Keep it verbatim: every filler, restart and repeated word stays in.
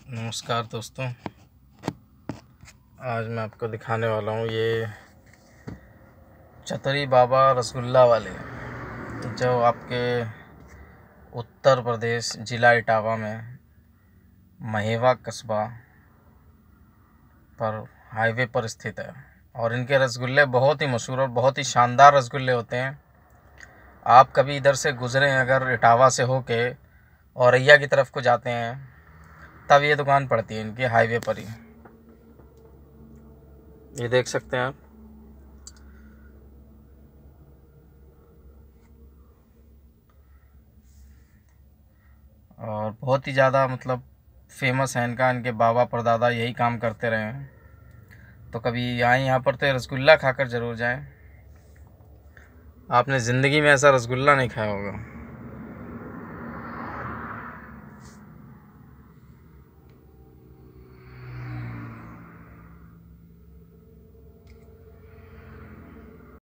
नमस्कार दोस्तों, आज मैं आपको दिखाने वाला हूँ ये चतरी बाबा रसगुल्ला वाले, जो आपके उत्तर प्रदेश ज़िला इटावा में महेवा कस्बा पर हाईवे पर स्थित है। और इनके रसगुल्ले बहुत ही मशहूर और बहुत ही शानदार रसगुल्ले होते हैं। आप कभी इधर से गुज़रे अगर इटावा से होके औरैया की तरफ को जाते हैं, तब ये दुकान पड़ती है इनकी हाईवे पर ही। ये देख सकते हैं आप। और बहुत ही ज़्यादा मतलब फेमस है इनका, इनके बाबा परदादा यही काम करते रहे हैं। तो कभी आए यहाँ पर तो रसगुल्ला खाकर ज़रूर जाएं। आपने ज़िंदगी में ऐसा रसगुल्ला नहीं खाया होगा।